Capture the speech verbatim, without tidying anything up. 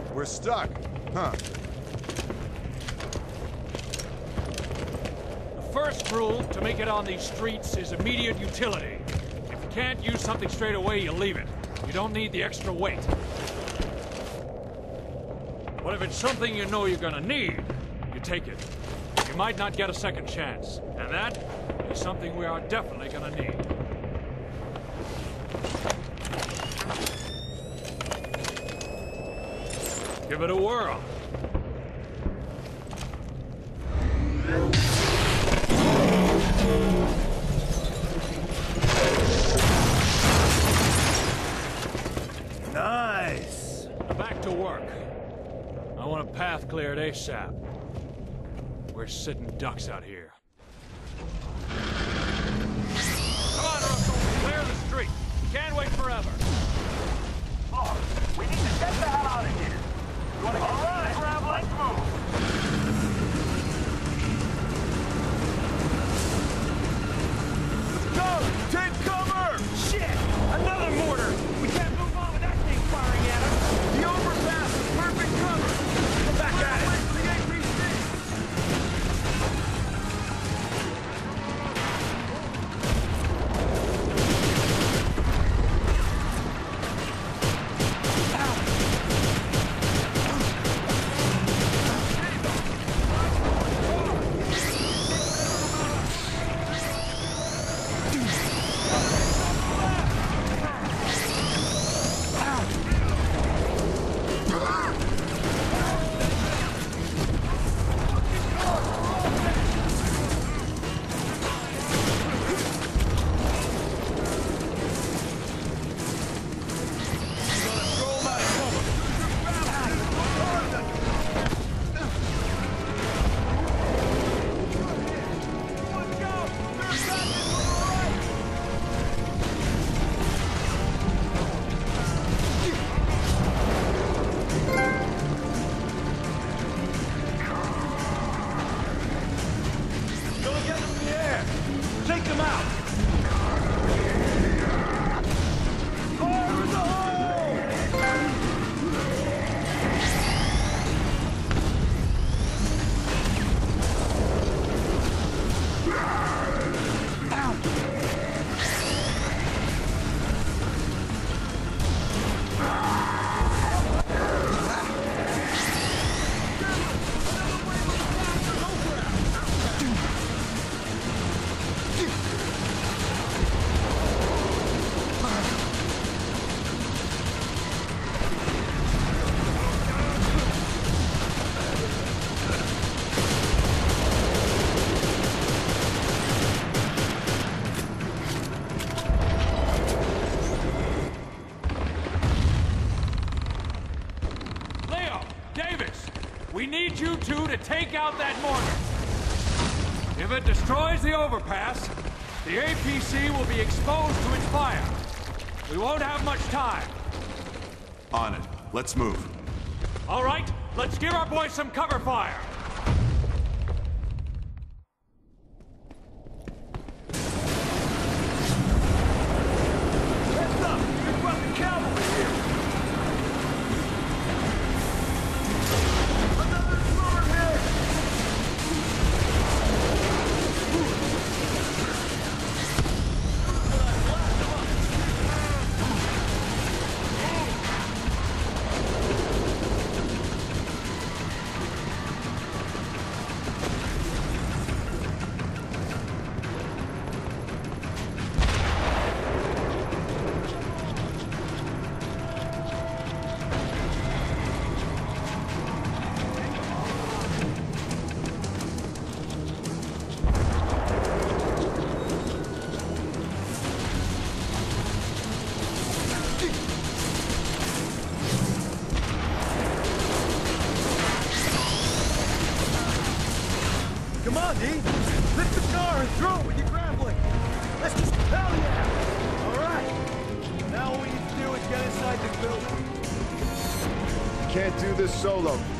We're stuck. Huh. The first rule to make it on these streets is immediate utility. If you can't use something straight away, you leave it. You don't need the extra weight. But if it's something you know you're gonna need, you take it. You might not get a second chance. And that is something we are definitely gonna need. Give it a whirl. Nice! Back to work. I want a path cleared ASAP. We're sitting ducks out here. Come on, Russell. Clear the street. Can't wait forever. Boss, we need to get the hell out of here. You wanna get right. Grab, let's move. Let's go! Take cover! Shit! Another mortar! We can't move on with that thing firing at us! The overpass is perfect cover! Go back at it! Wait for the A P C! Take them out! Fire in the hole! We need you two to take out that mortar. If it destroys the overpass, the A P C will be exposed to its fire. We won't have much time. On it. Let's move. All right, let's give our boys some cover fire. Heads up! We've got the cavalry here! Another storm hit! Come on, D! Lift the car and throw it with your grappling! Let's just... Hell yeah! Alright! Now all we need to do is get inside this building. Can't do this solo.